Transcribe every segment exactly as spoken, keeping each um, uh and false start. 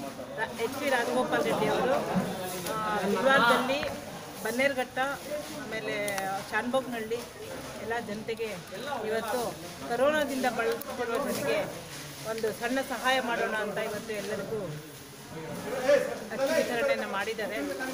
H V Rajagopal Reddy ಅವರು ವಿವಾರದಲ್ಲಿ ಬನ್ನೇರುಘಟ್ಟ ಆಮೇಲೆ ಶಾನ್ಭೋಗ್ನಹಳ್ಳಿ ಎಲ್ಲ ಜನತೆಗೆ ಇವತ್ತು ಕರೋನಾದಿಂದ ಬಳಲುತ್ತಿರುವ ಜನರಿಗೆ ಒಂದು ಸಣ್ಣ ಸಹಾಯ ಮಾಡೋಣ ಅಂತ ಇವತ್ತು ಎಲ್ಲರಿಗೂ ಅಕ್ಕಿ ವಿತರಣೆಯನ್ನು ಮಾಡಿದ್ದಾರೆ.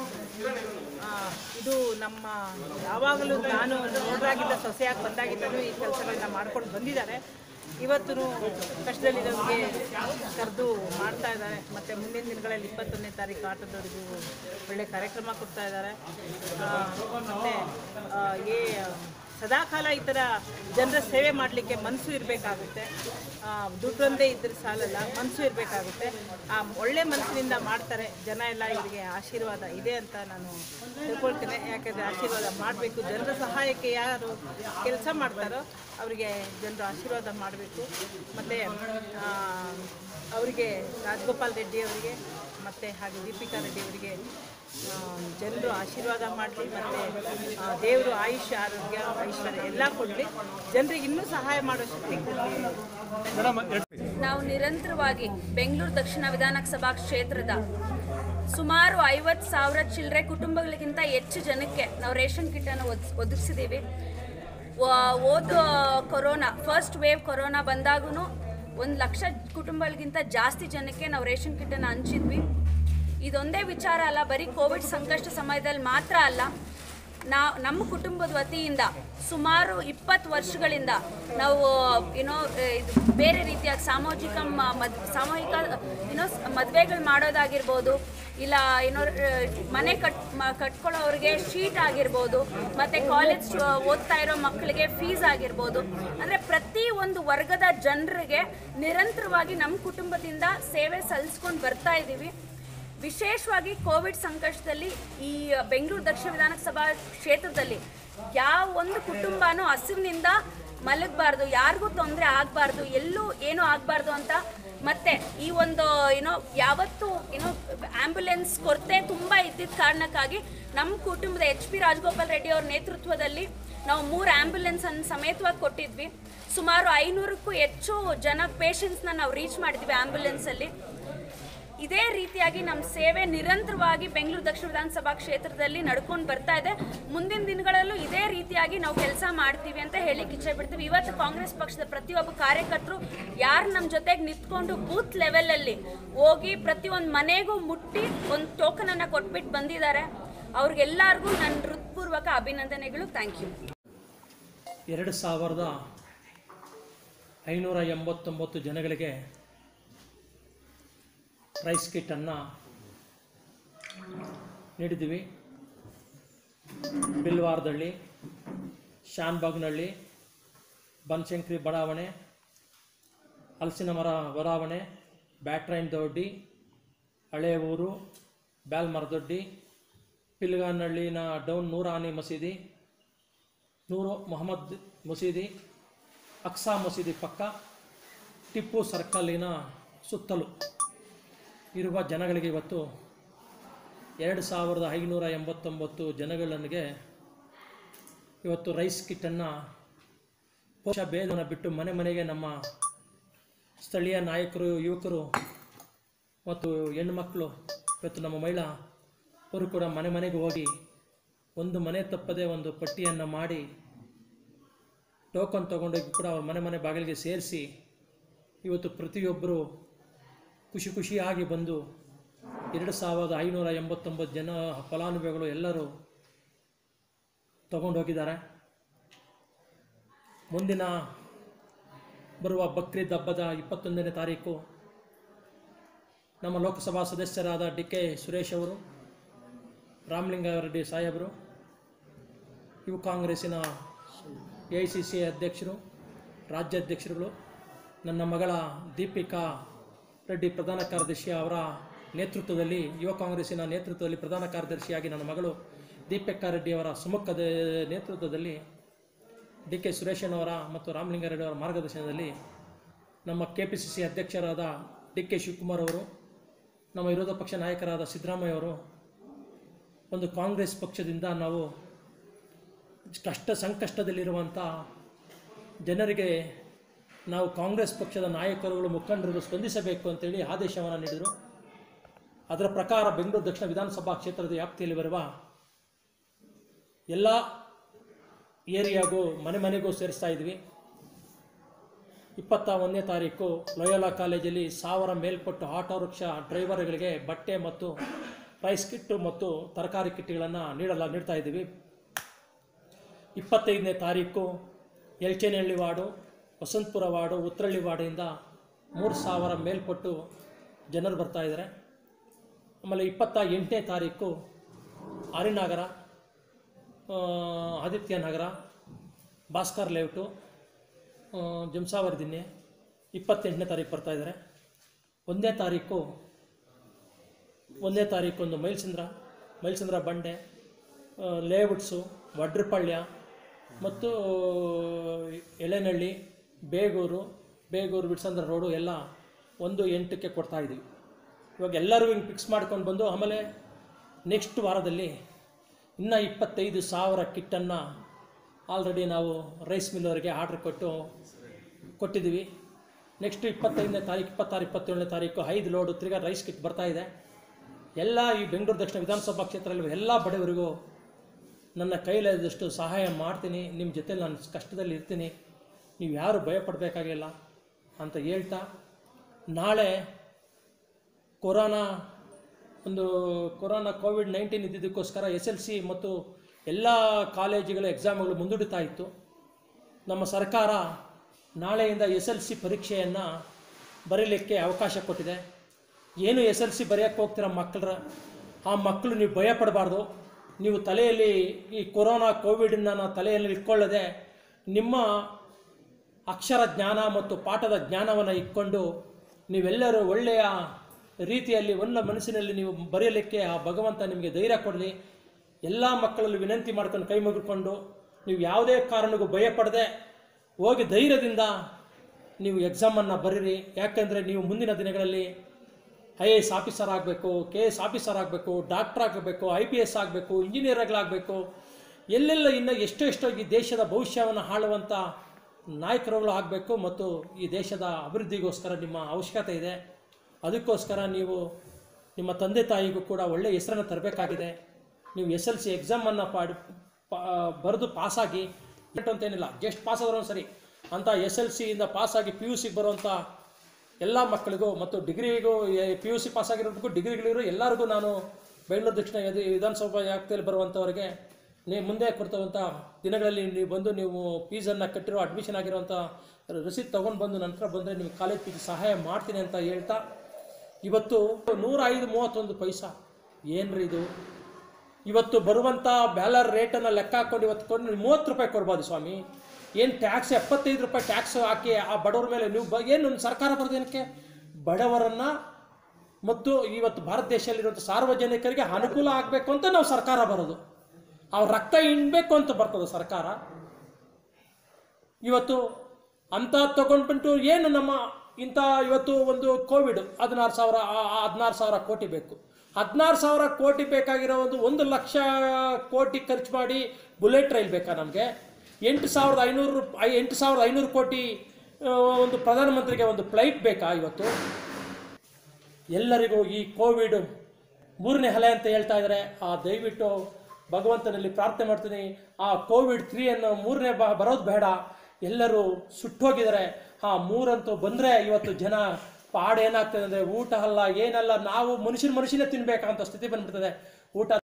ಇದು ನಮ್ಮ ಯಾವಾಗಲೂ ನಾನು ನೋಡಲಾಗಿದ್ದ ಸೊಸೆಯಾಗಿ ಬಂದಾಗಿದ್ದರೂ ಈ ಕೆಲಸಗಳನ್ನ ಮಾಡ್ಕೊಂಡು ಬಂದಿದ್ದಾರೆ. ಇವತ್ತು ಕಷ್ಟದಲ್ಲಿರೋರಿಗೆ ಕರೆದು ಮಾಡ್ತಾ ಇದ್ದಾರೆ. ಮತ್ತು ಮುಂದಿನ ದಿನಗಳಲ್ಲಿ ಇಪ್ಪತ್ತೊಂದನೇ ತಾರೀಕು ಆಟದವರೆಗೂ ಒಳ್ಳೆಯ ಕಾರ್ಯಕ್ರಮ ಕೊಡ್ತಾ ಇದ್ದಾರೆ. ಮತ್ತು ಏ ಸದಾಕಾಲ ಈ ಥರ ಜನರ ಸೇವೆ ಮಾಡಲಿಕ್ಕೆ ಮನಸ್ಸು ಇರಬೇಕಾಗುತ್ತೆ. ದುಡ್ಡೊಂದೇ ಇದ್ದರೆ ಸಾಲಲ್ಲ, ಮನಸ್ಸು ಇರಬೇಕಾಗುತ್ತೆ. ಆ ಒಳ್ಳೆ ಮನಸ್ಸಿನಿಂದ ಮಾಡ್ತಾರೆ ಜನ ಎಲ್ಲ. ಇವರಿಗೆ ಆಶೀರ್ವಾದ ಇದೆ ಅಂತ ನಾನು ತಿಳ್ಕೊಳ್ತೇನೆ. ಯಾಕೆಂದರೆ ಆಶೀರ್ವಾದ ಮಾಡಬೇಕು. ಜನರ ಸಹಾಯಕ್ಕೆ ಯಾರು ಕೆಲಸ ಮಾಡ್ತಾರೋ ಅವರಿಗೆ ಜನರು ಆಶೀರ್ವಾದ ಮಾಡಬೇಕು. ಮತ್ತು ಅವರಿಗೆ ರಾಜಗೋಪಾಲ್ ರೆಡ್ಡಿ ಅವರಿಗೆ ಮತ್ತು ಹಾಗೆ ದೀಪಿಕಾ ರೆಡ್ಡಿ ಅವರಿಗೆ ಜನರು ಆಶೀರ್ವಾದ ಮಾಡಲಿ. ಮತ್ತು ದೇವರು ಆಯುಷ್ಯ ಆರೋಗ್ಯ ಐಶ್ವರ್ಯ ಎಲ್ಲ ಕೊಡಲಿ. ಜನರಿಗೆ ಇನ್ನೂ ಸಹಾಯ ಮಾಡೋ ಶಕ್ತಿ ಕೊಡಲಿ. ನಾವು ನಿರಂತರವಾಗಿ ಬೆಂಗಳೂರು ದಕ್ಷಿಣ ವಿಧಾನಸಭಾ ಕ್ಷೇತ್ರದ ಸುಮಾರು ಐವತ್ತು ಸಾವಿರ ಚಿಲ್ಲರೆ ಕುಟುಂಬಗಳಿಗಿಂತ ಹೆಚ್ಚು ಜನಕ್ಕೆ ನಾವು ರೇಷನ್ ಕಿಟ್ಟನ್ನು ಒದಗಿಸಿದ್ದೀವಿ. ಓದು ಕೊರೋನಾ ಫಸ್ಟ್ ವೇವ್ ಕೊರೋನಾ ಬಂದಾಗೂ ಒಂದು ಲಕ್ಷ ಕುಟುಂಬಗಳಿಗಿಂತ ಜಾಸ್ತಿ ಜನಕ್ಕೆ ನಾವು ರೇಷನ್ ಕಿಟ್ಟನ್ನು ಹಂಚಿದ್ವಿ. ಇದೊಂದೇ ವಿಚಾರ ಅಲ್ಲ, ಬರೀ ಕೋವಿಡ್ ಸಂಕಷ್ಟ ಸಮಯದಲ್ಲಿ ಮಾತ್ರ ಅಲ್ಲ, ನಾವು ನಮ್ಮ ಕುಟುಂಬದ ವತಿಯಿಂದ ಸುಮಾರು ಇಪ್ಪತ್ತು ವರ್ಷಗಳಿಂದ ನಾವು ಏನೋ ಇದು ಬೇರೆ ರೀತಿಯಾಗಿ ಸಾಮಾಜಿಕ ಮದ್ ಸಾಮೂಹಿಕ ಏನೋ ಮದುವೆಗಳು ಮಾಡೋದಾಗಿರ್ಬೋದು, ಇಲ್ಲ ಏನೋ ಮನೆ ಕಟ್ ಕಟ್ಕೊಳ್ಳೋರಿಗೆ ಶೀಟ್ ಆಗಿರ್ಬೋದು, ಮತ್ತು ಕಾಲೇಜ್ ಓದ್ತಾ ಇರೋ ಮಕ್ಕಳಿಗೆ ಫೀಸ್ ಆಗಿರ್ಬೋದು. ಅಂದರೆ ಪ್ರತಿ ಒಂದು ವರ್ಗದ ಜನರಿಗೆ ನಿರಂತರವಾಗಿ ನಮ್ಮ ಕುಟುಂಬದಿಂದ ಸೇವೆ ಸಲ್ಲಿಸ್ಕೊಂಡು ಬರ್ತಾ ಇದ್ದೀವಿ. ವಿಶೇಷವಾಗಿ ಕೋವಿಡ್ ಸಂಕಷ್ಟದಲ್ಲಿ ಈ ಬೆಂಗಳೂರು ದಕ್ಷಿಣ ವಿಧಾನಸಭಾ ಕ್ಷೇತ್ರದಲ್ಲಿ ಯಾವ ಒಂದು ಕುಟುಂಬನೂ ಹಸಿವಿನಿಂದ ಮಲಗಬಾರ್ದು, ಯಾರಿಗೂ ತೊಂದರೆ ಆಗಬಾರ್ದು, ಎಲ್ಲೂ ಏನೂ ಆಗಬಾರ್ದು ಅಂತ. ಮತ್ತು ಈ ಒಂದು ಏನೋ ಯಾವತ್ತೂ ಏನೋ ಆ್ಯಂಬುಲೆನ್ಸ್ ಕೊರತೆ ತುಂಬ ಇದ್ದಿದ್ದ ಕಾರಣಕ್ಕಾಗಿ ನಮ್ಮ ಕುಟುಂಬದ ಎಚ್ ಪಿ ರಾಜಗೋಪಾಲ್ ರೆಡ್ಡಿ ಅವ್ರ ನೇತೃತ್ವದಲ್ಲಿ ನಾವು ಮೂರು ಆ್ಯಂಬುಲೆನ್ಸನ್ನು ಸಮೇತವಾಗಿ ಕೊಟ್ಟಿದ್ವಿ. ಸುಮಾರು ಐನೂರಕ್ಕೂ ಹೆಚ್ಚು ಜನ ಪೇಷಂಟ್ಸ್ನ ನಾವು ರೀಚ್ ಮಾಡಿದ್ವಿ ಆ್ಯಂಬುಲೆನ್ಸಲ್ಲಿ. ಇದೇ ರೀತಿಯಾಗಿ ನಮ್ಮ ಸೇವೆ ನಿರಂತರವಾಗಿ ಬೆಂಗಳೂರು ದಕ್ಷಿಣ ವಿಧಾನಸಭಾ ಕ್ಷೇತ್ರದಲ್ಲಿ ನಡ್ಕೊಂಡು ಬರ್ತಾ ಇದೆ. ಮುಂದಿನ ದಿನಗಳಲ್ಲೂ ಇದೇ ರೀತಿಯಾಗಿ ನಾವು ಕೆಲಸ ಮಾಡ್ತೀವಿ ಅಂತ ಹೇಳಿಕ್ಕೆ ಇಚ್ಛೆ ಬಿಡ್ತೀವಿ. ಇವತ್ತು ಕಾಂಗ್ರೆಸ್ ಪಕ್ಷದ ಪ್ರತಿಯೊಬ್ಬ ಕಾರ್ಯಕರ್ತರು ಯಾರು ನಮ್ಮ ಜೊತೆಗೆ ನಿಂತ್ಕೊಂಡು ಬೂತ್ ಲೆವೆಲಲ್ಲಿ ಹೋಗಿ ಪ್ರತಿಯೊಂದು ಮನೆಗೂ ಮುಟ್ಟಿ ಒಂದು ಟೋಕನನ್ನು ಕೊಟ್ಬಿಟ್ಟು ಬಂದಿದ್ದಾರೆ. ಅವ್ರಿಗೆಲ್ಲರಿಗೂ ನನ್ನ ಹೃತ್ಪೂರ್ವಕ ಅಭಿನಂದನೆಗಳು. Thank you. ಎರಡು ಸಾವಿರದ ಐನೂರ ಎಂಬತ್ತೊಂಬತ್ತು ಜನಗಳಿಗೆ ರೈಸ್ ಕಿಟ್ಟನ್ನು ನೀಡಿದ್ದೀವಿ. ಬಿಲ್ವಾರದಹಳ್ಳಿ, ಶಾನ್ಭಾಗ್ನಹಳ್ಳಿ, ಬನಶಂಕರಿ ಬಡಾವಣೆ, ಹಲಸಿನ ಮರ ಬಡಾವಣೆ, ಬ್ಯಾಟ್ರೈನ್ ದೊಡ್ಡಿ, ಹಳೆ ಊರು, ಬ್ಯಾಲ್ಮರದೊಡ್ಡಿ, ಪಿಲ್ಗಾನಹಳ್ಳಿನ ಡೌನ್ ನೂರಾನಿ ಮಸೀದಿ, ನೂರು ಮೊಹಮ್ಮದ್ ಮಸೀದಿ, ಅಕ್ಸಾ ಮಸೀದಿ ಪಕ್ಕ, ಟಿಪ್ಪು ಸರ್ಕಲ್ಲಿನ ಸುತ್ತಲೂ ಇರುವ ಜನಗಳಿಗೆ ಇವತ್ತು ಎರಡು ಸಾವಿರದ ಐನೂರ ಎಂಬತ್ತೊಂಬತ್ತು ಜನಗಳಿಗೆ ಇವತ್ತು ರೈಸ್ ಕಿಟ್ಟನ್ನು ಪೋಷ ಭೇದವನ್ನು ಬಿಟ್ಟು ಮನೆ ಮನೆಗೆ ನಮ್ಮ ಸ್ಥಳೀಯ ನಾಯಕರು, ಯುವಕರು ಮತ್ತು ಹೆಣ್ಣುಮಕ್ಕಳು ಇವತ್ತು ನಮ್ಮ ಮಹಿಳಾ ಅವರು ಕೂಡ ಮನೆ ಮನೆಗೆ ಹೋಗಿ ಒಂದು ಮನೆ ತಪ್ಪದೆ ಒಂದು ಪಟ್ಟಿಯನ್ನು ಮಾಡಿ ಟೋಕನ್ ತೊಗೊಂಡೋಗಿ ಕೂಡ ಅವ್ರ ಮನೆ ಮನೆ ಬಾಗಿಲಿಗೆ ಸೇರಿಸಿ ಇವತ್ತು ಪ್ರತಿಯೊಬ್ಬರು ಖುಷಿ ಖುಷಿಯಾಗಿ ಬಂದು ಎರಡು ಸಾವಿರದ ಐನೂರ ಎಂಬತ್ತೊಂಬತ್ತು ಜನ ಫಲಾನುಭವಿಗಳು ಎಲ್ಲರೂ ತಗೊಂಡೋಗಿದ್ದಾರೆ. ಮುಂದಿನ ಬರುವ ಬಕ್ರೀದ್ ಹಬ್ಬದ ಇಪ್ಪತ್ತೊಂದನೇ ತಾರೀಕು ನಮ್ಮ ಲೋಕಸಭಾ ಸದಸ್ಯರಾದ ಡಿ ಕೆ ಸುರೇಶ್ ಅವರು, ರಾಮಲಿಂಗಾರೆಡ್ಡಿ ಸಾಹೇಬರು, ಯುವ ಕಾಂಗ್ರೆಸ್ಸಿನ ಎ ಐ ಸಿ ಸಿ ಅಧ್ಯಕ್ಷರು, ರಾಜ್ಯಾಧ್ಯಕ್ಷರುಗಳು, ನನ್ನ ಮಗಳ ದೀಪಿಕಾ ರೆಡ್ಡಿ ಪ್ರಧಾನ ಕಾರ್ಯದರ್ಶಿ ಅವರ ನೇತೃತ್ವದಲ್ಲಿ, ಯುವ ಕಾಂಗ್ರೆಸ್ಸಿನ ನೇತೃತ್ವದಲ್ಲಿ ಪ್ರಧಾನ ಕಾರ್ಯದರ್ಶಿಯಾಗಿ ನನ್ನ ಮಗಳು ದೀಪಿಕಾ ರೆಡ್ಡಿ ಅವರ ಸುಮುಖದ ನೇತೃತ್ವದಲ್ಲಿ, ಡಿ ಕೆ ಸುರೇಶನವರ ಮತ್ತು ರಾಮಲಿಂಗಾರೆಡ್ಡಿ ಅವರ ಮಾರ್ಗದರ್ಶನದಲ್ಲಿ ನಮ್ಮ ಕೆ ಪಿ ಸಿ ಸಿ ಅಧ್ಯಕ್ಷರಾದ ಡಿ ಕೆ ಶಿವಕುಮಾರ್ ಅವರು, ನಮ್ಮ ವಿರೋಧ ಪಕ್ಷ ನಾಯಕರಾದ ಸಿದ್ದರಾಮಯ್ಯ ಅವರು, ಒಂದು ಕಾಂಗ್ರೆಸ್ ಪಕ್ಷದಿಂದ ನಾವು ಕಷ್ಟ ಸಂಕಷ್ಟದಲ್ಲಿರುವಂಥ ಜನರಿಗೆ ನಾವು ಕಾಂಗ್ರೆಸ್ ಪಕ್ಷದ ನಾಯಕರುಗಳು, ಮುಖಂಡರು ಸ್ಪಂದಿಸಬೇಕು ಅಂತೇಳಿ ಆದೇಶವನ್ನು ನೀಡಿದರು. ಅದರ ಪ್ರಕಾರ ಬೆಂಗಳೂರು ದಕ್ಷಿಣ ವಿಧಾನಸಭಾ ಕ್ಷೇತ್ರದ ವ್ಯಾಪ್ತಿಯಲ್ಲಿ ಬರುವ ಎಲ್ಲ ಏರಿಯಾಗೂ ಮನೆ ಮನೆಗೂ ಸೇರಿಸ್ತಾ ಇದ್ವಿ. ಇಪ್ಪತ್ತ ಒಂದನೇ ತಾರೀಕು ಲಯೋಲಾ ಕಾಲೇಜಲ್ಲಿ ಸಾವಿರ ಮೇಲ್ಪಟ್ಟು ಆಟೋ ರಿಕ್ಷಾ ಡ್ರೈವರ್ಗಳಿಗೆ ಬಟ್ಟೆ ಮತ್ತು ರೈಸ್ ಕಿಟ್ಟು ಮತ್ತು ತರಕಾರಿ ಕಿಟ್ಗಳನ್ನು ನೀಡಲ ನೀಡ್ತಾ ಇದ್ದೀವಿ. ಇಪ್ಪತ್ತೈದನೇ ತಾರೀಕು ಎಲ್ಚೇನಹಳ್ಳಿ ವಾರ್ಡು, ವಸಂತಪುರ ವಾರ್ಡು, ಉತ್ತರಳ್ಳಿ ವಾರ್ಡಿಂದ ಮೂರು ಸಾವಿರ ಮೇಲ್ಪಟ್ಟು ಜನರು ಬರ್ತಾ ಇದ್ದಾರೆ. ಆಮೇಲೆ ಇಪ್ಪತ್ತ ಎಂಟನೇ ತಾರೀಕು ಆರಿನಗರ, ಆದಿತ್ಯ ನಗರ, ಭಾಸ್ಕರ್ ಲೇಔಟು, ಜಂಸಾವರ್ದಿನ್ನೆ ಇಪ್ಪತ್ತೆಂಟನೇ ತಾರೀಕು ಬರ್ತಾ ಇದ್ದಾರೆ. ಒಂದನೇ ತಾರೀಕು ಒಂದನೇ ತಾರೀಕು ಒಂದು ಮೈಲ್ಸಂದ್ರ ಮೈಲ್ಸಂದ್ರ ಬಂಡೆ, ಲೇಔಟ್ಸು, ವಡ್ರಪಳ್ಯ ಮತ್ತು ಎಳೆನಹಳ್ಳಿ, ಬೇಗೂರು ಬೇಗೂರು ಬಿಡ್ಸಂದ್ರ ರೋಡು ಎಲ್ಲ ಒಂದು ಎಂಟಕ್ಕೆ ಕೊಡ್ತಾಯಿದ್ದೀವಿ. ಇವಾಗ ಎಲ್ಲರೂ ಹಿಂಗೆ ಫಿಕ್ಸ್ ಮಾಡ್ಕೊಂಡು ಬಂದು ಆಮೇಲೆ ನೆಕ್ಸ್ಟ್ ವಾರದಲ್ಲಿ ಇನ್ನೂ ಇಪ್ಪತ್ತೈದು ಸಾವಿರ ಕಿಟ್ಟನ್ನು ಆಲ್ರೆಡಿ ನಾವು ರೈಸ್ ಮಿಲ್ಲವರಿಗೆ ಆರ್ಡ್ರ್ ಕೊಟ್ಟು ಕೊಟ್ಟಿದ್ದೀವಿ. ನೆಕ್ಸ್ಟ್ ಇಪ್ಪತ್ತೈದನೇ ತಾರೀಕು ಇಪ್ಪತ್ತಾರು ಇಪ್ಪತ್ತೇಳನೇ ತಾರೀಕು ಐದು ಲೋಡು ತಿರ್ಗಾ ರೈಸ್ ಕಿಟ್ ಬರ್ತಾಯಿದೆ. ಎಲ್ಲ ಈ ಬೆಂಗಳೂರು ದಕ್ಷಿಣ ವಿಧಾನಸಭಾ ಕ್ಷೇತ್ರದಲ್ಲಿ ಎಲ್ಲ ಬಡವರಿಗೂ ನನ್ನ ಕೈಲಾದಷ್ಟು ಸಹಾಯ ಮಾಡ್ತೀನಿ. ನಿಮ್ಮ ಜೊತೆ ನಾನು ಕಷ್ಟದಲ್ಲಿ ಇರ್ತೀನಿ, ನೀವು ಯಾರು ಭಯಪಡಬೇಕಾಗಿಲ್ಲ ಅಂತ ಹೇಳ್ತಾ, ನಾಳೆ ಕೊರೋನಾ ಒಂದು ಕೊರೋನಾ ಕೋವಿಡ್ ನೈನ್ಟೀನ್ ಇದ್ದಿದ್ದಕ್ಕೋಸ್ಕರ ಎಸ್ ಎಲ್ ಸಿ ಮತ್ತು ಎಲ್ಲ ಕಾಲೇಜುಗಳ ಎಕ್ಸಾಮ್ಗಳು ಮುಂದೂಡ್ತಾ ಇತ್ತು. ನಮ್ಮ ಸರ್ಕಾರ ನಾಳೆಯಿಂದ ಎಸ್ ಎಲ್ ಸಿ ಪರೀಕ್ಷೆಯನ್ನು ಬರೀಲಿಕ್ಕೆ ಅವಕಾಶ ಕೊಟ್ಟಿದೆ. ಏನು ಎಸ್ ಎಲ್ ಸಿ ಬರೆಯೋಕ್ಕೆ ಹೋಗ್ತಿರೋ ಮಕ್ಕಳ ಆ ಮಕ್ಕಳು ನೀವು ಭಯ ಪಡಬಾರ್ದು. ನೀವು ತಲೆಯಲ್ಲಿ ಈ ಕೊರೋನಾ ಕೋವಿಡನ್ನು ತಲೆಯಲ್ಲಿ ಇಟ್ಕೊಳ್ಳದೆ ನಿಮ್ಮ ಅಕ್ಷರ ಜ್ಞಾನ ಮತ್ತು ಪಾಠದ ಜ್ಞಾನವನ್ನು ಇಟ್ಕೊಂಡು ನೀವೆಲ್ಲರೂ ಒಳ್ಳೆಯ ರೀತಿಯಲ್ಲಿ ಒನ್ನ ಮನಸ್ಸಿನಲ್ಲಿ ನೀವು ಬರೆಯಲಿಕ್ಕೆ ಆ ಭಗವಂತ ನಿಮಗೆ ಧೈರ್ಯ ಕೊಡಲಿ. ಎಲ್ಲ ಮಕ್ಕಳಲ್ಲಿ ವಿನಂತಿ ಮಾಡ್ಕೊಂಡು ಕೈ ಮುಗಿಕೊಂಡು ನೀವು ಯಾವುದೇ ಕಾರಣಕ್ಕೂ ಭಯಪಡದೆ ಹೋಗಿ ಧೈರ್ಯದಿಂದ ನೀವು ಎಕ್ಸಾಮನ್ನು ಬರೀರಿ. ಯಾಕೆಂದರೆ ನೀವು ಮುಂದಿನ ದಿನಗಳಲ್ಲಿ ಐ ಎ ಎಸ್ ಆಫೀಸರ್ ಆಗಬೇಕು, ಕೆ ಎಸ್ ಆಫೀಸರ್ ಆಗಬೇಕು, ಡಾಕ್ಟರ್ ಆಗಬೇಕು, ಐ ಪಿ ಎಸ್ ಆಗಬೇಕು, ಇಂಜಿನಿಯರ್ಗಳಾಗಬೇಕು, ಎಲ್ಲೆಲ್ಲ ಇನ್ನು ಎಷ್ಟೋ ಎಷ್ಟೋ ಈ ದೇಶದ ಭವಿಷ್ಯವನ್ನು ಆಳುವಂಥ ನಾಯಕರುಗಳು ಆಗಬೇಕು ಮತ್ತು ಈ ದೇಶದ ಅಭಿವೃದ್ಧಿಗೋಸ್ಕರ ನಿಮ್ಮ ಅವಶ್ಯಕತೆ ಇದೆ. ಅದಕ್ಕೋಸ್ಕರ ನೀವು ನಿಮ್ಮ ತಂದೆ ತಾಯಿಗೂ ಕೂಡ ಒಳ್ಳೆಯ ಹೆಸರನ್ನು ತರಬೇಕಾಗಿದೆ. ನೀವು ಎಸ್ ಎಲ್ ಸಿ ಎಕ್ಸಾಮನ್ನು ಪಾಡಿ ಬರೆದು ಪಾಸಾಗಿ ಅಂತೇನಿಲ್ಲ, ಜಸ್ಟ್ ಪಾಸ್ ಆದ್ರೂ ಸರಿ ಅಂತ ಎಸ್ ಎಲ್ ಸಿಯಿಂದ ಪಾಸಾಗಿ ಪಿ ಯು ಸಿಗೆ ಬರುವಂಥ ಎಲ್ಲ ಮಕ್ಕಳಿಗೂ ಮತ್ತು ಡಿಗ್ರಿಗೂ ಪಿ ಯು ಸಿ ಪಾಸಾಗಿರೋದಕ್ಕೂ ಡಿಗ್ರಿಗಳಿರೋ ಎಲ್ಲರಿಗೂ ನಾನು ಬೆಂಗಳೂರು ದಕ್ಷಿಣ ವಿಧಾನಸಭಾ ವ್ಯಾಪ್ತಿಯಲ್ಲಿ ಬರುವಂಥವ್ರಿಗೆ ನೀವು ಮುಂದೆ ಕೊಡ್ತವಂಥ ದಿನಗಳಲ್ಲಿ ನೀವು ಬಂದು ನೀವು ಫೀಸನ್ನು ಕಟ್ಟಿರೋ ಅಡ್ಮಿಷನ್ ಆಗಿರೋವಂಥ ರಸೀದ್ ತೊಗೊಂಡು ಬಂದು ನಂತರ ಬಂದರೆ ನೀವು ಕಾಲೇಜ್ ಫೀಸ್ ಸಹಾಯ ಮಾಡ್ತೀನಿ ಅಂತ ಹೇಳ್ತಾ, ಇವತ್ತು ನೂರ ಐದು ಮೂವತ್ತೊಂದು ಪೈಸಾ ಏನ್ರಿ ಇದು? ಇವತ್ತು ಬರುವಂಥ ಬ್ಯಾಲರ್ ರೇಟನ್ನು ಲೆಕ್ಕ ಹಾಕ್ಕೊಂಡು ಇವತ್ತು ಕೊಂಡು ಮೂವತ್ತು ರೂಪಾಯಿ ಕೊಡ್ಬೋದು ಸ್ವಾಮಿ. ಏನು ಟ್ಯಾಕ್ಸ್ ಎಪ್ಪತ್ತೈದು ರೂಪಾಯಿ ಟ್ಯಾಕ್ಸ್ ಹಾಕಿ ಆ ಬಡವರ ಮೇಲೆ ನೀವು ಬ ಏನು ಸರ್ಕಾರ ಬರೋದೇನಕ್ಕೆ? ಬಡವರನ್ನು ಮತ್ತು ಇವತ್ತು ಭಾರತ ದೇಶದಲ್ಲಿರುವಂಥ ಸಾರ್ವಜನಿಕರಿಗೆ ಅನುಕೂಲ ಆಗಬೇಕು ಅಂತ ನಾವು ಸರ್ಕಾರ ಬರೋದು. ಅವ್ರ ರಕ್ತ ಹಿಂಡಬೇಕು ಅಂತ ಬರ್ತದೆ ಸರ್ಕಾರ. ಇವತ್ತು ಅಂತ ತಗೊಂಡ್ಬಿಟ್ಟು ಏನು ನಮ್ಮ ಇಂಥ ಇವತ್ತು ಒಂದು ಕೋವಿಡ್ ಹದಿನಾರು ಸಾವಿರ ಹದಿನಾರು ಸಾವಿರ ಕೋಟಿ ಬೇಕು. ಹದಿನಾರು ಸಾವಿರ ಕೋಟಿ ಬೇಕಾಗಿರೋ ಒಂದು ಒಂದು ಲಕ್ಷ ಕೋಟಿ ಖರ್ಚು ಮಾಡಿ ಬುಲೆಟ್ ರೈಲ್ ಬೇಕಾ ನಮಗೆ? ಎಂಟು ಸಾವಿರದ ಐನೂರು ಐ ಎಂಟು ಸಾವಿರದ ಐನೂರು ಕೋಟಿ ಒಂದು ಪ್ರಧಾನಮಂತ್ರಿಗೆ ಒಂದು ಫ್ಲೈಟ್ ಬೇಕಾ ಇವತ್ತು? ಎಲ್ಲರಿಗೂ ಈ ಕೋವಿಡ್ ಮೂರನೇ ಅಲೆ ಅಂತ ಹೇಳ್ತಾ ಇದ್ದಾರೆ. ಆ ದಯವಿಟ್ಟು ಭಗವಂತನಲ್ಲಿ ಪ್ರಾರ್ಥನೆ ಮಾಡ್ತೀನಿ, ಆ ಕೋವಿಡ್ ತ್ರೀಯನ್ನು ಮೂರನೇ ಬ ಬರೋದು ಬೇಡ. ಎಲ್ಲರೂ ಸುಟ್ಟೋಗಿದ್ದಾರೆ. ಆ ಮೂರಂತೂ ಬಂದರೆ ಇವತ್ತು ಜನ ಪಾಡು ಏನಾಗ್ತದೆ ಅಂದರೆ ಊಟ ಅಲ್ಲ ಏನಲ್ಲ, ನಾವು ಮನುಷ್ಯನ ಮನುಷ್ಯನೇ ತಿನ್ಬೇಕಂತ ಸ್ಥಿತಿ ಬಂದ್ಬಿಡ್ತದೆ. ಊಟ